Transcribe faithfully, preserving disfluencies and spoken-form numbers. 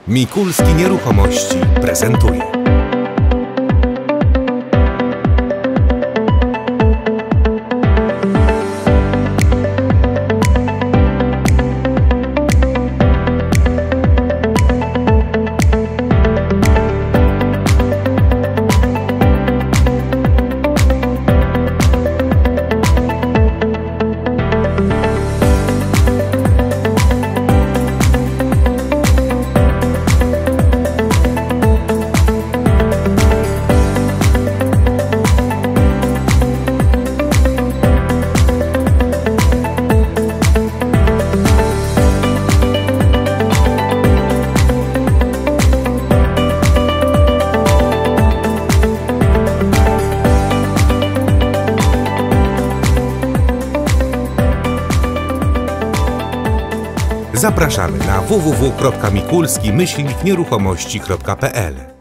Mikulski Nieruchomości prezentuje. Zapraszamy na w w w kropka mikulski myślnik nieruchomości kropka p l.